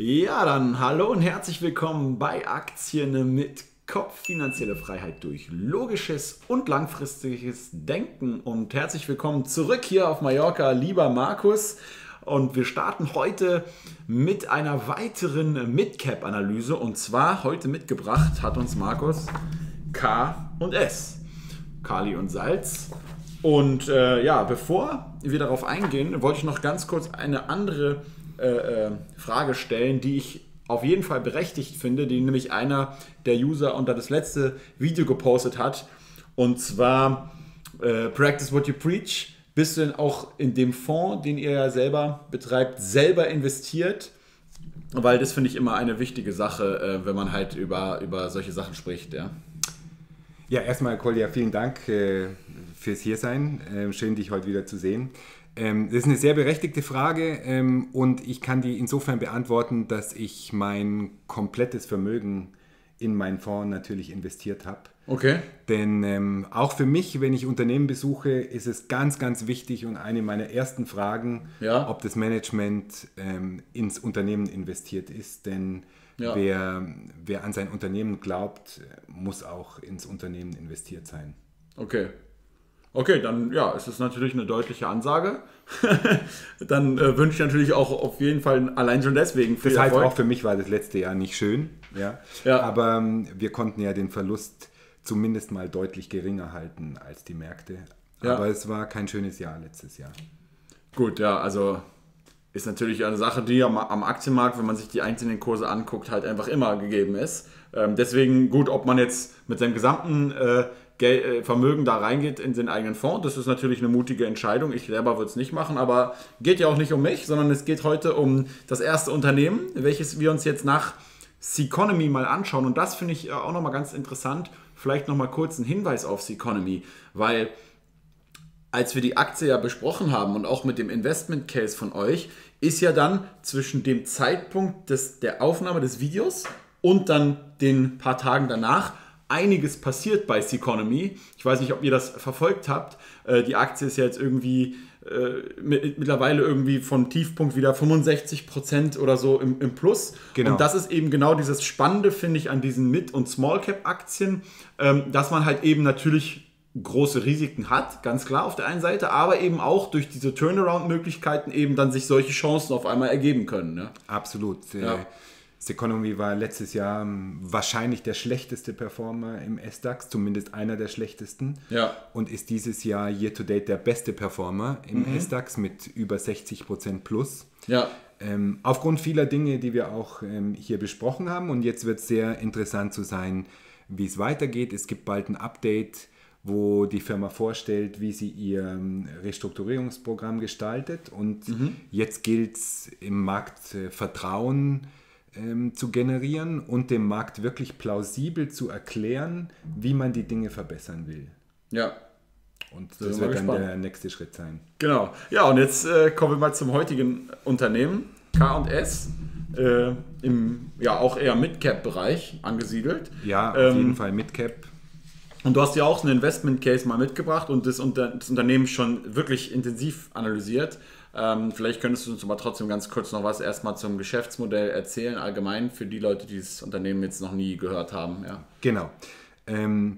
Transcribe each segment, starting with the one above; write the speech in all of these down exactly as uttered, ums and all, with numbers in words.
Ja, dann hallo und herzlich willkommen bei Aktien mit Kopf, finanzielle Freiheit durch logisches und langfristiges Denken und herzlich willkommen zurück hier auf Mallorca, lieber Markus. Und wir starten heute mit einer weiteren Mid-Cap-Analyse und zwar heute mitgebracht hat uns Markus K und S, Kali und Salz. Und äh, ja, bevor wir darauf eingehen, wollte ich noch ganz kurz eine andere Äh, Frage stellen, die ich auf jeden Fall berechtigt finde, die nämlich einer der User unter das letzte Video gepostet hat. Und zwar äh, Practice what you preach. Bist du denn auch in dem Fonds, den ihr ja selber betreibt, selber investiert? Weil das finde ich immer eine wichtige Sache, äh, wenn man halt über, über solche Sachen spricht. Ja, ja erstmal Kolja, vielen Dank äh, fürs Hiersein. Äh, schön, dich heute wieder zu sehen. Das ist eine sehr berechtigte Frage ähm, und ich kann die insofern beantworten, dass ich mein komplettes Vermögen in meinen Fonds natürlich investiert habe. Okay. Denn ähm, auch für mich, wenn ich Unternehmen besuche, ist es ganz, ganz wichtig und eine meiner ersten Fragen, ja. ob das Management ähm, ins Unternehmen investiert ist. Denn ja. wer, wer an sein Unternehmen glaubt, muss auch ins Unternehmen investiert sein. Okay. Okay, dann ja, es ist natürlich eine deutliche Ansage. Dann äh, wünsche ich natürlich auch auf jeden Fall allein schon deswegen viel Das heißt, Erfolg. Auch für mich war das letzte Jahr nicht schön. Ja? Ja. Aber ähm, wir konnten ja den Verlust zumindest mal deutlich geringer halten als die Märkte. Ja. Aber es war kein schönes Jahr letztes Jahr. Gut, ja, also ist natürlich eine Sache, die am, am Aktienmarkt, wenn man sich die einzelnen Kurse anguckt, halt einfach immer gegeben ist. Ähm, deswegen gut, ob man jetzt mit seinem gesamten äh, Vermögen da reingeht in den eigenen Fonds. Das ist natürlich eine mutige Entscheidung. Ich selber würde es nicht machen, aber geht ja auch nicht um mich, sondern es geht heute um das erste Unternehmen, welches wir uns jetzt nach Seconomy mal anschauen. Und das finde ich auch nochmal ganz interessant. Vielleicht nochmal kurz einen Hinweis auf Seconomy, weil als wir die Aktie ja besprochen haben und auch mit dem Investment Case von euch, ist ja dann zwischen dem Zeitpunkt des, der Aufnahme des Videos und dann den paar Tagen danach einiges passiert bei Seconomy. Ich weiß nicht, ob ihr das verfolgt habt. Die Aktie ist ja jetzt irgendwie äh, mittlerweile irgendwie von Tiefpunkt wieder fünfundsechzig Prozent oder so im, im Plus. Genau. Und das ist eben genau dieses Spannende, finde ich, an diesen Mid- und Small-Cap-Aktien, ähm, dass man halt eben natürlich große Risiken hat, ganz klar auf der einen Seite, aber eben auch durch diese Turnaround-Möglichkeiten eben dann sich solche Chancen auf einmal ergeben können. Ne? Absolut. Ja. Seconomy war letztes Jahr wahrscheinlich der schlechteste Performer im S DAX, zumindest einer der schlechtesten. Ja. Und ist dieses Jahr year-to-date der beste Performer im Mhm. S DAX mit über sechzig Prozent plus. Ja. Ähm, aufgrund vieler Dinge, die wir auch ähm, hier besprochen haben. Und jetzt wird es sehr interessant zu sein, wie es weitergeht. Es gibt bald ein Update, wo die Firma vorstellt, wie sie ihr Restrukturierungsprogramm gestaltet. Und mhm. jetzt gilt es im Markt äh, Vertrauen zu generieren und dem Markt wirklich plausibel zu erklären, wie man die Dinge verbessern will. Ja. Und das, das wird dann gespannt. Der nächste Schritt sein. Genau. Ja, und jetzt äh, kommen wir mal zum heutigen Unternehmen, K und S, äh, im ja auch eher Mid-Cap-Bereich angesiedelt. Ja, auf ähm, jeden Fall Mid-Cap. Und du hast ja auch einen Investment-Case mal mitgebracht und das, Unter- das Unternehmen schon wirklich intensiv analysiert. Ähm, vielleicht könntest du uns aber trotzdem ganz kurz noch was erstmal zum Geschäftsmodell erzählen, allgemein für die Leute, die das Unternehmen jetzt noch nie gehört haben. Ja. Genau. Ähm,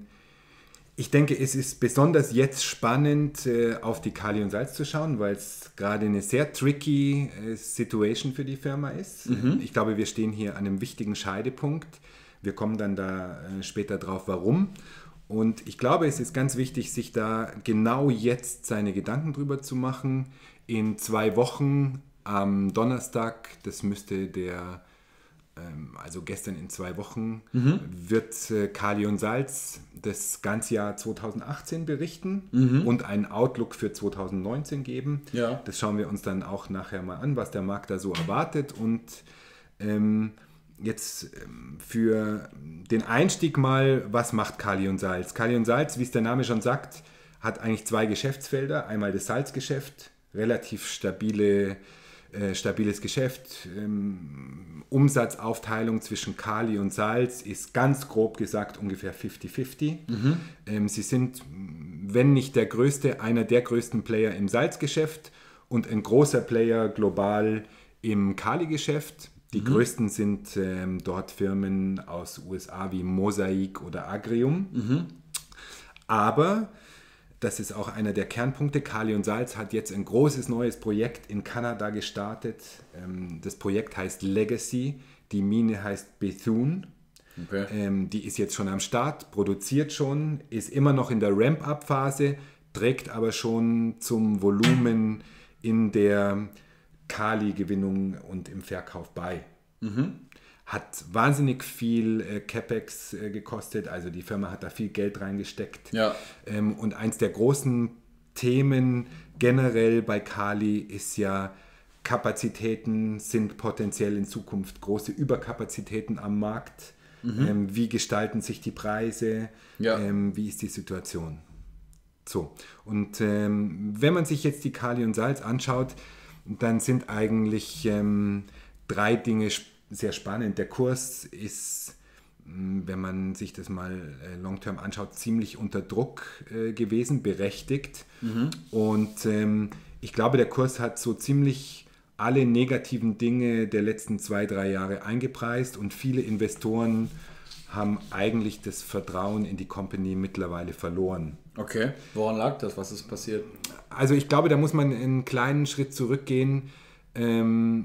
ich denke, es ist besonders jetzt spannend, äh, auf die Kali und Salz zu schauen, weil es gerade eine sehr tricky äh, Situation für die Firma ist. Mhm. Ich glaube, wir stehen hier an einem wichtigen Scheidepunkt. Wir kommen dann da äh, später drauf, warum. Und ich glaube, es ist ganz wichtig, sich da genau jetzt seine Gedanken drüber zu machen. In zwei Wochen am Donnerstag, das müsste der, ähm, also gestern in zwei Wochen, mhm. wird äh, Kali und Salz das ganze Jahr zweitausendachtzehn berichten mhm. und einen Outlook für zweitausendneunzehn geben. Ja. Das schauen wir uns dann auch nachher mal an, was der Markt da so erwartet. Und ähm, jetzt ähm, für den Einstieg mal, was macht Kali und Salz? Kali und Salz, wie es der Name schon sagt, hat eigentlich zwei Geschäftsfelder. Einmal das Salzgeschäft, relativ stabile, äh, stabiles Geschäft. Ähm, Umsatzaufteilung zwischen Kali und Salz ist ganz grob gesagt ungefähr fifty fifty. Mhm. Ähm, sie sind, wenn nicht der größte, einer der größten Player im Salzgeschäft und ein großer Player global im Kali-Geschäft. Die mhm. größten sind ähm, dort Firmen aus U S A wie Mosaic oder Agrium. Mhm. Aber, das ist auch einer der Kernpunkte, Kali und Salz hat jetzt ein großes neues Projekt in Kanada gestartet. Ähm, das Projekt heißt Legacy, die Mine heißt Bethune. Okay. Ähm, die ist jetzt schon am Start, produziert schon, ist immer noch in der Ramp-Up-Phase, trägt aber schon zum Volumen in der Kali-Gewinnung und im Verkauf bei. Mhm. Hat wahnsinnig viel äh, CapEx äh, gekostet, also die Firma hat da viel Geld reingesteckt. Ja. Ähm, und eins der großen Themen generell bei Kali ist ja, Kapazitäten sind potenziell in Zukunft große Überkapazitäten am Markt. Mhm. Ähm, wie gestalten sich die Preise? Ja. Ähm, wie ist die Situation? So, und ähm, wenn man sich jetzt die Kali und Salz anschaut, dann sind eigentlich ähm, drei Dinge sehr spannend. Der Kurs ist, wenn man sich das mal äh, long-term anschaut, ziemlich unter Druck äh, gewesen, berechtigt. Mhm. Und ähm, ich glaube, der Kurs hat so ziemlich alle negativen Dinge der letzten zwei, drei Jahre eingepreist und viele Investoren haben eigentlich das Vertrauen in die Company mittlerweile verloren. Okay, woran lag das? Was ist passiert? Also ich glaube, da muss man einen kleinen Schritt zurückgehen. Ähm,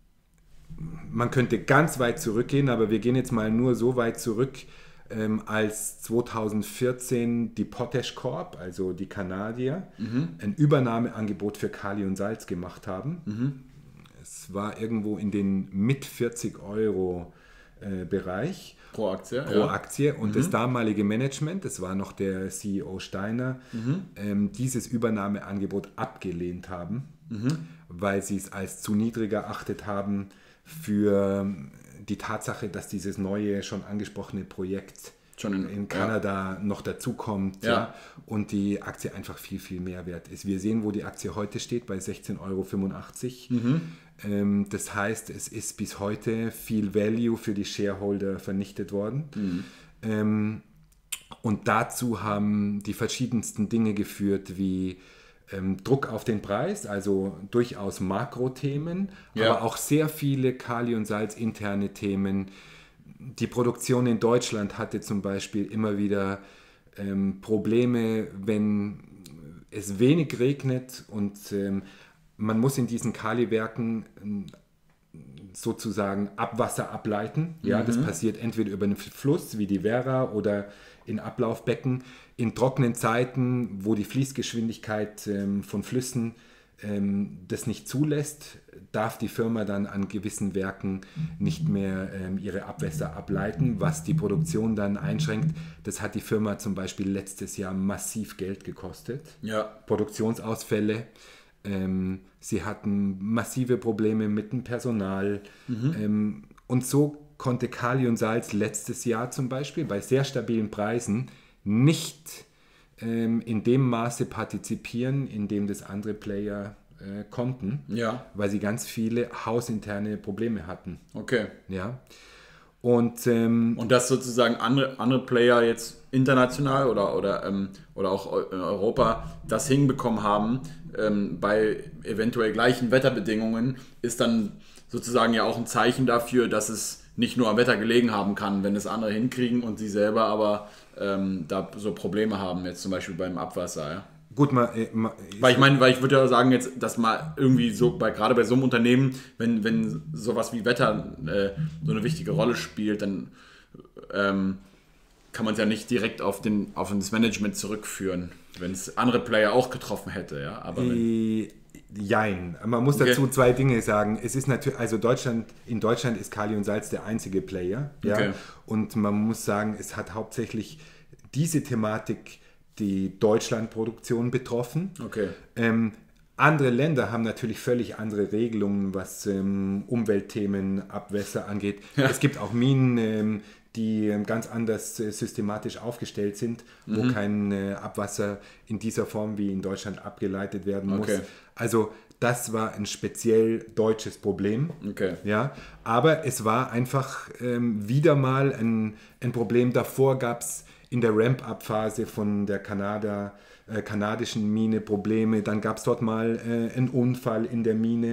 man könnte ganz weit zurückgehen, aber wir gehen jetzt mal nur so weit zurück, ähm, als zweitausendvierzehn die Potash Corp, also die Kanadier, mhm. ein Übernahmeangebot für Kali und Salz gemacht haben. Mhm. Es war irgendwo in den mit vierzig Euro äh, Bereich. Pro Aktie. Pro ja. Aktie. Und mhm. das damalige Management, das war noch der C E O Steiner, mhm. ähm, dieses Übernahmeangebot abgelehnt haben, mhm. weil sie es als zu niedrig erachtet haben für die Tatsache, dass dieses neue, schon angesprochene Projekt schon in, in Kanada ja. noch dazukommt ja. ja, und die Aktie einfach viel, viel mehr wert ist. Wir sehen, wo die Aktie heute steht, bei sechzehn Euro fünfundachtzig. Mhm. Ähm, das heißt, es ist bis heute viel Value für die Shareholder vernichtet worden. Mhm. Ähm, und dazu haben die verschiedensten Dinge geführt, wie ähm, Druck auf den Preis, also durchaus Makrothemen, ja. aber auch sehr viele Kali und Salz interne Themen. Die Produktion in Deutschland hatte zum Beispiel immer wieder ähm, Probleme, wenn es wenig regnet und ähm, man muss in diesen Kaliwerken ähm, sozusagen Abwasser ableiten. Ja, mhm. Das passiert entweder über einen Fluss wie die Werra oder in Ablaufbecken. In trockenen Zeiten, wo die Fließgeschwindigkeit ähm, von Flüssen ähm, das nicht zulässt, darf die Firma dann an gewissen Werken nicht mehr ähm, ihre Abwässer ableiten, was die Produktion dann einschränkt. Das hat die Firma zum Beispiel letztes Jahr massiv Geld gekostet. Ja. Produktionsausfälle. Ähm, sie hatten massive Probleme mit dem Personal. Mhm. Ähm, und so konnte Kali und Salz letztes Jahr zum Beispiel bei sehr stabilen Preisen nicht ähm, in dem Maße partizipieren, in dem das andere Player äh, konnten, ja. weil sie ganz viele hausinterne Probleme hatten. Okay. Ja. Und, ähm, und dass sozusagen andere, andere Player jetzt international oder, oder, ähm, oder auch in Europa das hinbekommen haben, ähm, bei eventuell gleichen Wetterbedingungen, ist dann sozusagen ja auch ein Zeichen dafür, dass es nicht nur am Wetter gelegen haben kann, wenn es andere hinkriegen und sie selber aber ähm, da so Probleme haben, jetzt zum Beispiel beim Abwasser. Ja? Gut, mal, mal, weil ich meine, weil ich würde ja sagen, jetzt, dass mal irgendwie so, bei, gerade bei so einem Unternehmen, wenn, wenn sowas wie Wetter äh, so eine wichtige Rolle spielt, dann ähm, kann man es ja nicht direkt auf, den, auf das Management zurückführen, wenn es andere Player auch getroffen hätte. Ja? Aber wenn, Jein. Man muss dazu okay. zwei Dinge sagen. Es ist natürlich, also Deutschland, in Deutschland ist Kali und Salz der einzige Player. Ja? Okay. Und man muss sagen, es hat hauptsächlich diese Thematik die Deutschlandproduktion betroffen. Okay. Ähm, andere Länder haben natürlich völlig andere Regelungen, was ähm, Umweltthemen, Abwässer angeht. Ja. Es gibt auch Minen, ähm, die ganz anders äh, systematisch aufgestellt sind, wo mhm. kein äh, Abwasser in dieser Form wie in Deutschland abgeleitet werden muss. Okay. Also das war ein speziell deutsches Problem. Okay. Ja, aber es war einfach ähm, wieder mal ein, ein Problem. Davor gab es in der Ramp-Up-Phase von der Kanada, äh, kanadischen Mine Probleme. Dann gab es dort mal äh, einen Unfall in der Mine.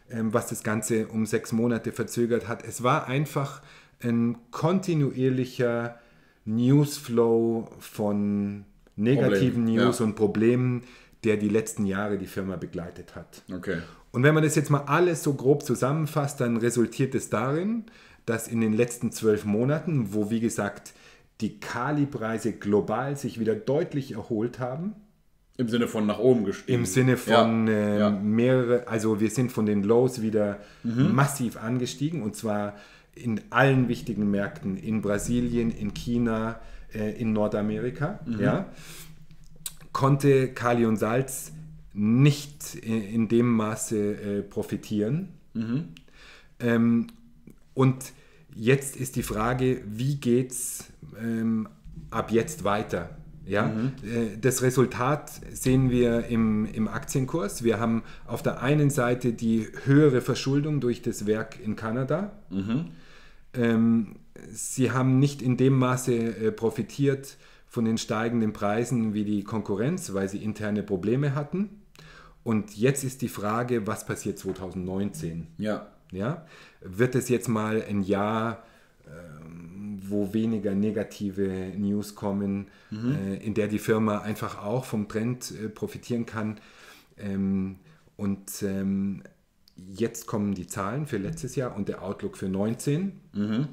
ähm, was das Ganze um sechs Monate verzögert hat. Es war einfach ein kontinuierlicher Newsflow von negativen Problem, News ja. und Problemen, der die letzten Jahre die Firma begleitet hat. Okay. Und wenn man das jetzt mal alles so grob zusammenfasst, dann resultiert es darin, dass in den letzten zwölf Monaten, wo wie gesagt die Kali-Preise global sich wieder deutlich erholt haben, Im Sinne von nach oben gestiegen. im Sinne von ja. äh, Ja. mehrere, also wir sind von den Lows wieder mhm. massiv angestiegen und zwar in allen wichtigen Märkten, in Brasilien, in China, äh, in Nordamerika, mhm. ja, konnte Kali und Salz nicht in, in dem Maße äh, profitieren. Mhm. Ähm, und jetzt ist die Frage, wie geht es ähm, ab jetzt weiter? Ja? Mhm. Äh, das Resultat sehen wir im, im Aktienkurs. Wir haben auf der einen Seite die höhere Verschuldung durch das Werk in Kanada. Mhm. Ähm, sie haben nicht in dem Maße äh, profitiert von den steigenden Preisen wie die Konkurrenz, weil sie interne Probleme hatten. Und jetzt ist die Frage, was passiert zwanzig neunzehn? Ja. Ja? Wird es jetzt mal ein Jahr, ähm, wo weniger negative News kommen, mhm. äh, in der die Firma einfach auch vom Trend äh, profitieren kann? Ähm, und ähm, jetzt kommen die Zahlen für letztes Jahr und der Outlook für neunzehn. Mhm.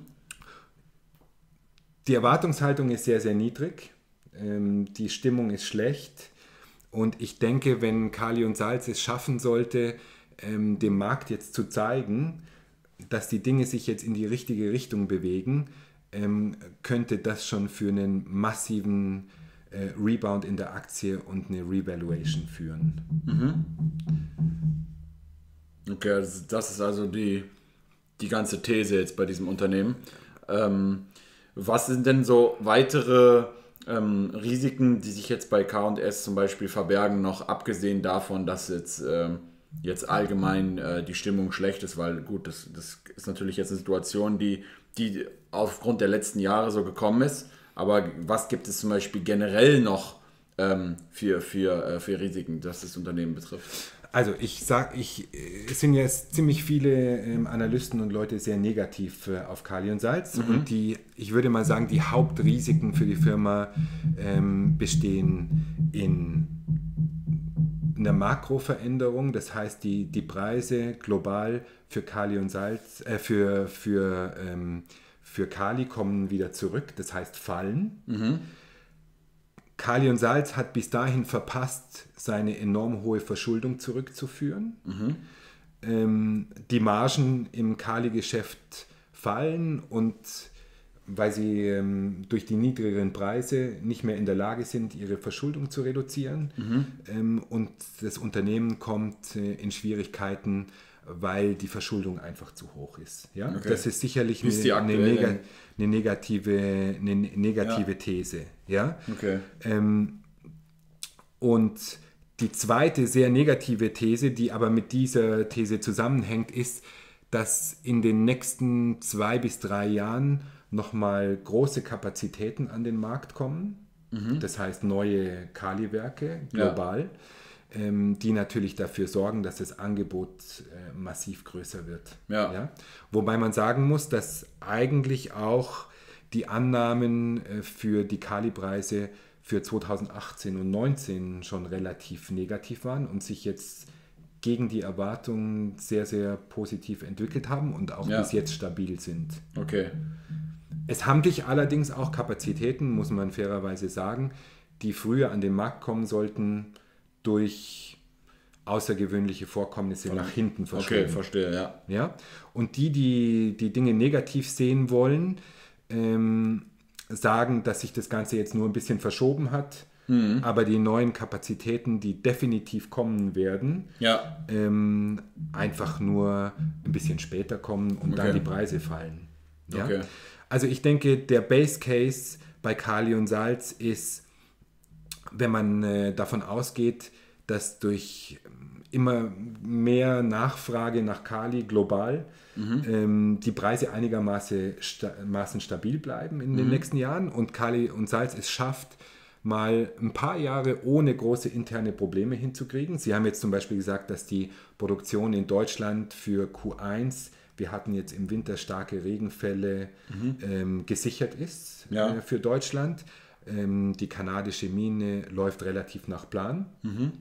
Die Erwartungshaltung ist sehr, sehr niedrig. Ähm, die Stimmung ist schlecht. Und ich denke, wenn Kali und Salz es schaffen sollte, ähm, dem Markt jetzt zu zeigen, dass die Dinge sich jetzt in die richtige Richtung bewegen, ähm, könnte das schon für einen massiven äh, Rebound in der Aktie und eine Revaluation führen. Mhm. Okay, also das ist also die, die ganze These jetzt bei diesem Unternehmen. Ähm, was sind denn so weitere ähm, Risiken, die sich jetzt bei K und S zum Beispiel verbergen, noch abgesehen davon, dass jetzt, ähm, jetzt allgemein äh, die Stimmung schlecht ist, weil gut, das, das ist natürlich jetzt eine Situation, die, die aufgrund der letzten Jahre so gekommen ist, aber was gibt es zum Beispiel generell noch ähm, für, für, äh, für Risiken, das das Unternehmen betrifft? Also ich sage, ich, es sind jetzt ziemlich viele ähm, Analysten und Leute sehr negativ äh, auf Kali und Salz mhm. und die, ich würde mal sagen, die Hauptrisiken für die Firma ähm, bestehen in einer Makroveränderung, das heißt die, die Preise global für Kali und Salz, äh, für, für, ähm, für Kali kommen wieder zurück, das heißt fallen. Mhm. Kali und Salz hat bis dahin verpasst, seine enorm hohe Verschuldung zurückzuführen. Mhm. Ähm, die Margen im Kali-Geschäft fallen und weil sie ähm, durch die niedrigeren Preise nicht mehr in der Lage sind, ihre Verschuldung zu reduzieren. Mhm. Ähm, und das Unternehmen kommt äh, in Schwierigkeiten, weil die Verschuldung einfach zu hoch ist. Ja? Okay. Das ist sicherlich eine, eine, neg- eine negative, eine negative ja. These. Ja? Okay. Ähm, und die zweite sehr negative These, die aber mit dieser These zusammenhängt, ist, dass in den nächsten zwei bis drei Jahren nochmal große Kapazitäten an den Markt kommen. Mhm. Das heißt neue Kali-Werke global. Ja. Die natürlich dafür sorgen, dass das Angebot äh, massiv größer wird. Ja. Ja? Wobei man sagen muss, dass eigentlich auch die Annahmen äh, für die Kali-Preise für zwanzig achtzehn und neunzehn schon relativ negativ waren und sich jetzt gegen die Erwartungen sehr, sehr positiv entwickelt haben und auch ja. bis jetzt stabil sind. Okay. Es haben sich allerdings auch Kapazitäten, muss man fairerweise sagen, die früher an den Markt kommen sollten, durch außergewöhnliche Vorkommnisse okay. nach hinten verschoben. Okay, verstehe, ja. ja. Und die, die die Dinge negativ sehen wollen, ähm, sagen, dass sich das Ganze jetzt nur ein bisschen verschoben hat, mhm. aber die neuen Kapazitäten, die definitiv kommen werden, ja. ähm, einfach nur ein bisschen später kommen und okay. dann die Preise fallen. Ja? Okay. Also ich denke, der Base Case bei Kali und Salz ist, wenn man äh, davon ausgeht, dass durch immer mehr Nachfrage nach Kali global mhm. ähm, die Preise einigermaßen sta- stabil bleiben in mhm. den nächsten Jahren und Kali und Salz es schafft, mal ein paar Jahre ohne große interne Probleme hinzukriegen. Sie haben jetzt zum Beispiel gesagt, dass die Produktion in Deutschland für Q eins, wir hatten jetzt im Winter starke Regenfälle, mhm. ähm, gesichert ist ja. äh, für Deutschland. Ähm, die kanadische Mine läuft relativ nach Plan. Mhm.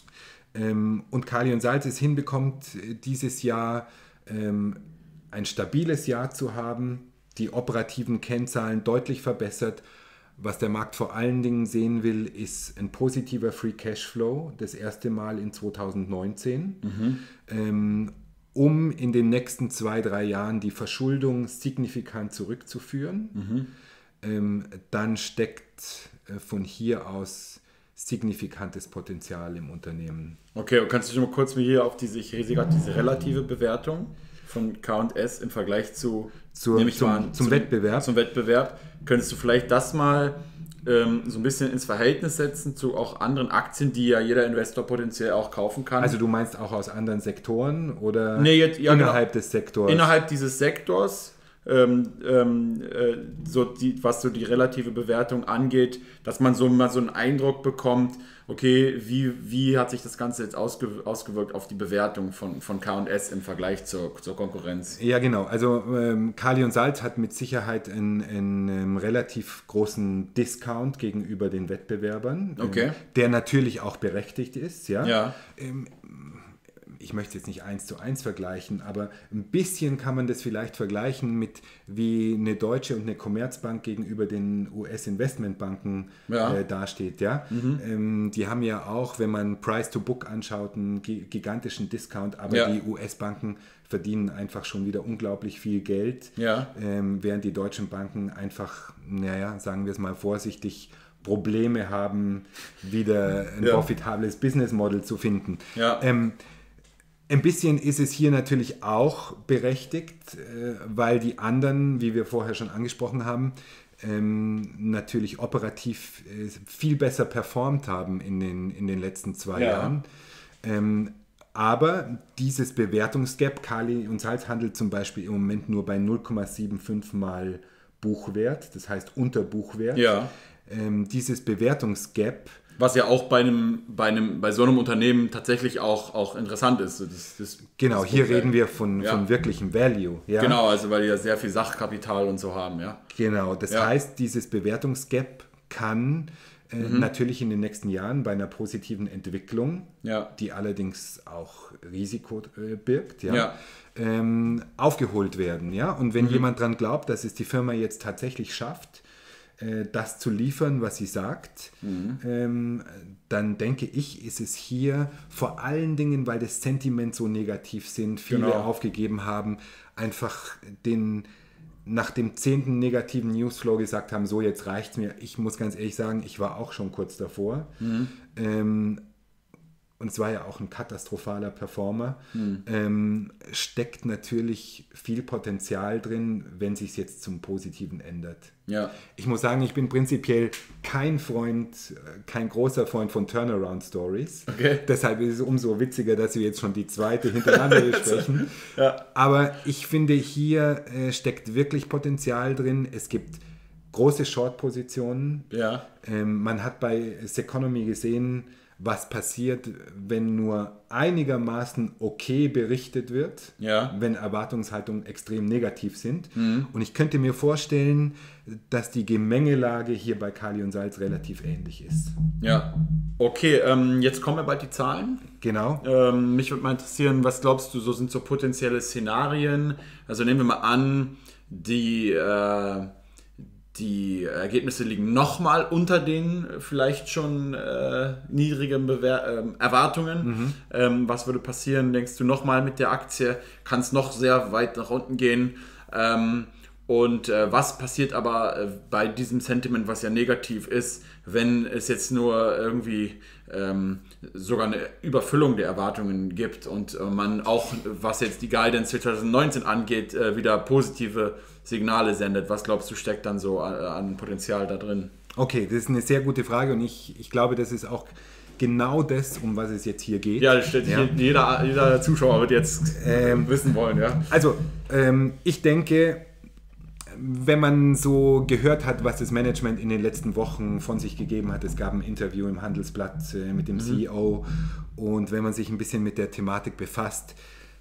Ähm, und Kali und Salz es hinbekommt, dieses Jahr ähm, ein stabiles Jahr zu haben, die operativen Kennzahlen deutlich verbessert. Was der Markt vor allen Dingen sehen will, ist ein positiver Free Cashflow, das erste Mal in zweitausendneunzehn, mhm. ähm, um in den nächsten zwei, drei Jahren die Verschuldung signifikant zurückzuführen. Mhm. Ähm, dann steckt äh, von hier aus signifikantes Potenzial im Unternehmen. Okay, und kannst du schon mal kurz mir hier auf diese, ich sehe gerade diese relative Bewertung von K und S im Vergleich zu, Zur, nehme ich zum, mal an, zum, zum Wettbewerb. Zum Wettbewerb. Könntest du vielleicht das mal ähm, so ein bisschen ins Verhältnis setzen zu auch anderen Aktien, die ja jeder Investor potenziell auch kaufen kann? Also du meinst auch aus anderen Sektoren oder nee, jetzt, ja, innerhalb genau, des Sektors? Innerhalb dieses Sektors. Ähm, ähm, äh, so die, was so die relative Bewertung angeht, dass man so mal so einen Eindruck bekommt, okay, wie, wie hat sich das Ganze jetzt ausge, ausgewirkt auf die Bewertung von, von K und S im Vergleich zur, zur Konkurrenz? Ja, genau. Also ähm, Kali und Salz hat mit Sicherheit einen, einen, einen relativ großen Discount gegenüber den Wettbewerbern, okay. ähm, der natürlich auch berechtigt ist. Ja. ja. Ähm, ich möchte jetzt nicht eins zu eins vergleichen, aber ein bisschen kann man das vielleicht vergleichen mit wie eine Deutsche und eine Commerzbank gegenüber den U S-Investmentbanken ja. äh, dasteht. Ja? Mhm. Ähm, die haben ja auch, wenn man Price-to-Book anschaut, einen gigantischen Discount, aber ja. die U S-Banken verdienen einfach schon wieder unglaublich viel Geld, ja. ähm, während die deutschen Banken einfach, naja, sagen wir es mal vorsichtig, Probleme haben, wieder ein ja. profitables Business Model zu finden. Ja. Ähm, Ein bisschen ist es hier natürlich auch berechtigt, weil die anderen, wie wir vorher schon angesprochen haben, natürlich operativ viel besser performt haben in den, in den letzten zwei ja. Jahren. Aber dieses Bewertungsgap, Kali und Salz handelt zum Beispiel im Moment nur bei null Komma fünfundsiebzig mal Buchwert, das heißt unter Buchwert. Ja. Dieses Bewertungsgap, was ja auch bei einem, bei einem, bei so einem Unternehmen tatsächlich auch, auch interessant ist. Das, das, genau, das hier reden wir von, ja. von wirklichem Value. Ja? Genau, also weil die ja sehr viel Sachkapital und so haben, ja. Genau, das ja. heißt, dieses Bewertungsgap kann äh, mhm. natürlich in den nächsten Jahren bei einer positiven Entwicklung, ja. die allerdings auch Risiko äh, birgt, ja, ja. ähm, aufgeholt werden. Ja? Und wenn mhm. jemand daran glaubt, dass es die Firma jetzt tatsächlich schafft, das zu liefern, was sie sagt, mhm. ähm, dann denke ich, ist es hier vor allen Dingen, weil das Sentiment so negativ sind, viele genau. aufgegeben haben, einfach den nach dem zehnten negativen Newsflow gesagt haben, so jetzt reicht's mir. Ich muss ganz ehrlich sagen, ich war auch schon kurz davor. Mhm. Ähm, und es war ja auch ein katastrophaler Performer, mhm. ähm, steckt natürlich viel Potenzial drin, wenn sich es jetzt zum Positiven ändert. Ja. Ich muss sagen, ich bin prinzipiell kein Freund, kein großer Freund von Turnaround-Stories. Okay. Deshalb ist es umso witziger, dass wir jetzt schon die zweite hintereinander besprechen. ja. Aber ich finde, hier äh, steckt wirklich Potenzial drin. Es gibt große Short-Positionen. Ja. Ähm, man hat bei Seconomy gesehen, was passiert, wenn nur einigermaßen okay berichtet wird, ja. wenn Erwartungshaltungen extrem negativ sind. Mhm. Und ich könnte mir vorstellen, dass die Gemengelage hier bei Kali und Salz relativ ähnlich ist. Ja, okay, ähm, jetzt kommen wir bald die Zahlen. Genau. Ähm, mich würde mal interessieren, was glaubst du, so sind so potenzielle Szenarien? Also nehmen wir mal an, die... Äh, Die Ergebnisse liegen nochmal unter den vielleicht schon äh, niedrigen Bewer- äh, Erwartungen. Mhm. Ähm, was würde passieren, denkst du, nochmal mit der Aktie? Kann es noch sehr weit nach unten gehen? Ähm, und äh, was passiert aber äh, bei diesem Sentiment, was ja negativ ist, wenn es jetzt nur irgendwie ähm, sogar eine Überfüllung der Erwartungen gibt und äh, man auch, was jetzt die Guidance für zwanzig neunzehn angeht, äh, wieder positive Signale sendet? Was glaubst du, steckt dann so an, an Potenzial da drin? Okay, das ist eine sehr gute Frage und ich, ich glaube, das ist auch genau das, um was es jetzt hier geht. Ja, das steht ja. Jeder, jeder Zuschauer wird jetzt ähm, wissen wollen. Ja. Also, ähm, ich denke, wenn man so gehört hat, was das Management in den letzten Wochen von sich gegeben hat, es gab ein Interview im Handelsblatt äh, mit dem mhm. C E O und wenn man sich ein bisschen mit der Thematik befasst,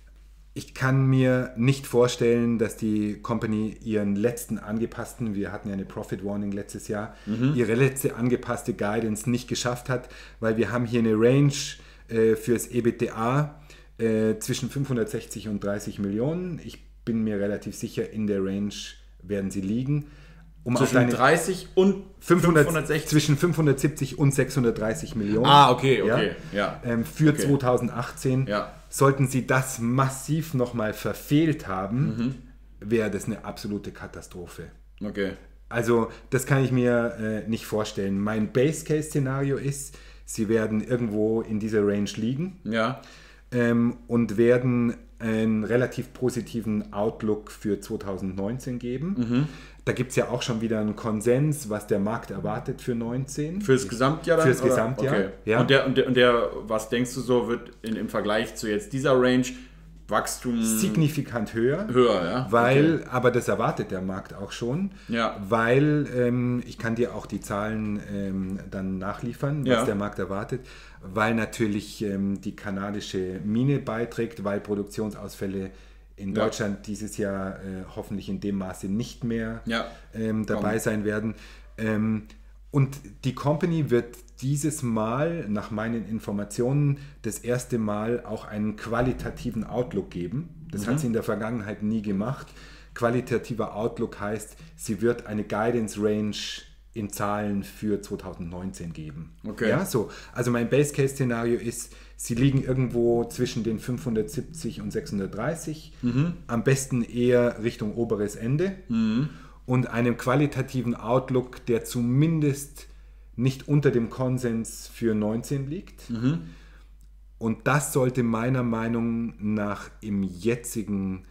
ich kann mir nicht vorstellen, dass die Company ihren letzten angepassten, wir hatten ja eine Profit Warning letztes Jahr, mhm. ihre letzte angepasste Guidance nicht geschafft hat, weil wir haben hier eine Range äh, fürs EBITDA äh, zwischen fünfhundertsechzig und dreißig Millionen. Ich bin mir relativ sicher, in der Range werden sie liegen. Um zwischen dreißig und fünfhundert, fünfhundertsechzig? Zwischen fünfhundertsiebzig und sechshundertdreißig Millionen. Ah, okay, okay. Ja, ja. Ähm, für okay. zweitausendachtzehn. Ja. Sollten sie das massiv nochmal verfehlt haben, mhm. wäre das eine absolute Katastrophe. Okay. Also das kann ich mir äh, nicht vorstellen. Mein Base-Case-Szenario ist, sie werden irgendwo in dieser Range liegen ja. ähm, und werden einen relativ positiven Outlook für zweitausendneunzehn geben. Mhm. Da gibt es ja auch schon wieder einen Konsens, was der Markt erwartet für neunzehn. Fürs Gesamtjahr dann? Fürs Gesamtjahr, okay. ja. Und der, und, der, und der, was denkst du so, wird in, im Vergleich zu jetzt dieser Range Wachstum... Signifikant höher. Höher, ja. Weil, okay. aber das erwartet der Markt auch schon. Ja. Weil, ähm, ich kann dir auch die Zahlen ähm, dann nachliefern, was ja. der Markt erwartet. Weil natürlich ähm, die kanadische Mine beiträgt, weil Produktionsausfälle in ja. Deutschland dieses Jahr äh, hoffentlich in dem Maße nicht mehr ja. ähm, dabei Komm. sein werden. Ähm, und die Company wird dieses Mal, nach meinen Informationen, das erste Mal auch einen qualitativen Outlook geben. Das mhm. hat sie in der Vergangenheit nie gemacht. Qualitativer Outlook heißt, sie wird eine Guidance Range in Zahlen für zweitausendneunzehn geben. Okay. Ja, so. Also mein Base-Case-Szenario ist, sie liegen irgendwo zwischen den fünfhundertsiebzig und sechshundertdreißig, mhm. am besten eher Richtung oberes Ende mhm. und einem qualitativen Outlook, der zumindest nicht unter dem Konsens für neunzehn liegt. Mhm. Und das sollte meiner Meinung nach im jetzigen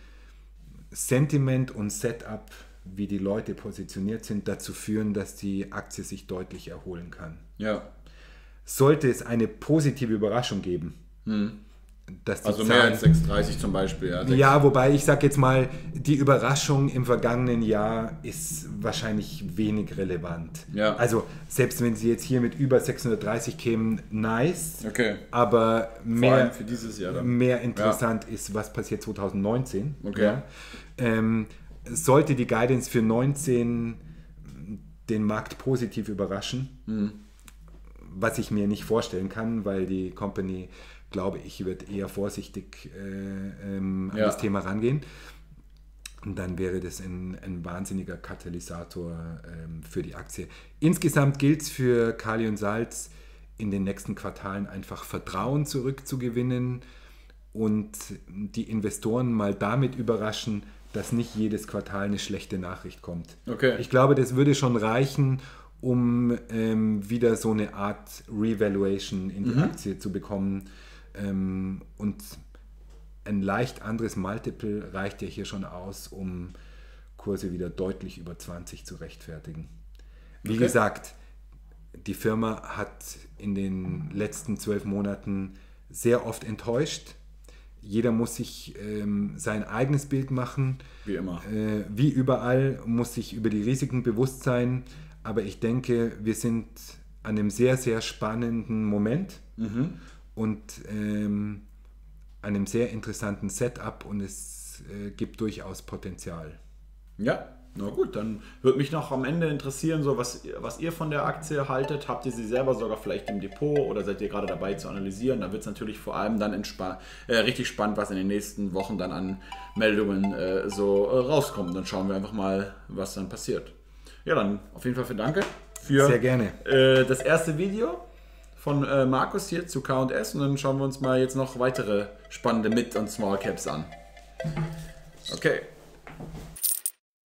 Sentiment und Setup, wie die Leute positioniert sind, dazu führen, dass die Aktie sich deutlich erholen kann. Ja. Sollte es eine positive Überraschung geben, hm. dass die also Zahlen, mehr als sechs Komma dreißig zum Beispiel. Ja, ja, wobei ich sage jetzt mal, die Überraschung im vergangenen Jahr ist wahrscheinlich wenig relevant. Ja. Also selbst wenn sie jetzt hier mit über sechshundertdreißig kämen, nice, okay. aber mehr, für dieses Jahr dann. mehr interessant ja. ist, was passiert zweitausendneunzehn. Okay. Ja. Ähm, sollte die Guidance für neunzehn den Markt positiv überraschen, mhm. was ich mir nicht vorstellen kann, weil die Company, glaube ich, wird eher vorsichtig äh, ähm, an ja. das Thema rangehen. Und dann wäre das ein, ein wahnsinniger Katalysator ähm, für die Aktie. Insgesamt gilt es für Kali und Salz, in den nächsten Quartalen einfach Vertrauen zurückzugewinnen und die Investoren mal damit überraschen, dass nicht jedes Quartal eine schlechte Nachricht kommt. Okay. Ich glaube, das würde schon reichen, um ähm, wieder so eine Art Revaluation in die mhm. Aktie zu bekommen. Ähm, und ein leicht anderes Multiple reicht ja hier schon aus, um Kurse wieder deutlich über zwanzig zu rechtfertigen. Wie okay. gesagt, die Firma hat in den letzten zwölf Monaten sehr oft enttäuscht. Jeder muss sich ähm, sein eigenes Bild machen. Wie immer. Äh, wie überall muss sich über die Risiken bewusst sein. Aber ich denke, wir sind an einem sehr, sehr spannenden Moment mhm. und ähm, einem sehr interessanten Setup und es äh, gibt durchaus Potenzial. Ja, na gut, dann würde mich noch am Ende interessieren, so was, was ihr von der Aktie haltet. Habt ihr sie selber sogar vielleicht im Depot oder seid ihr gerade dabei zu analysieren? Da wird es natürlich vor allem dann entspa- äh, richtig spannend, was in den nächsten Wochen dann an Meldungen äh, so äh, rauskommt. Dann schauen wir einfach mal, was dann passiert. Ja, dann auf jeden Fall für Danke für Sehr gerne. Äh, das erste Video von äh, Markus hier zu K und S und dann schauen wir uns mal jetzt noch weitere spannende Mid- und Small Caps an. Okay.